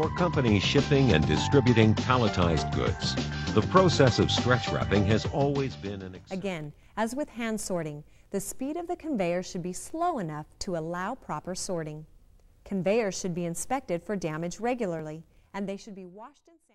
for companies shipping and distributing palletized goods. The process of stretch wrapping has always been an Again, as with hand sorting, the speed of the conveyor should be slow enough to allow proper sorting. Conveyors should be inspected for damage regularly, and they should be washed and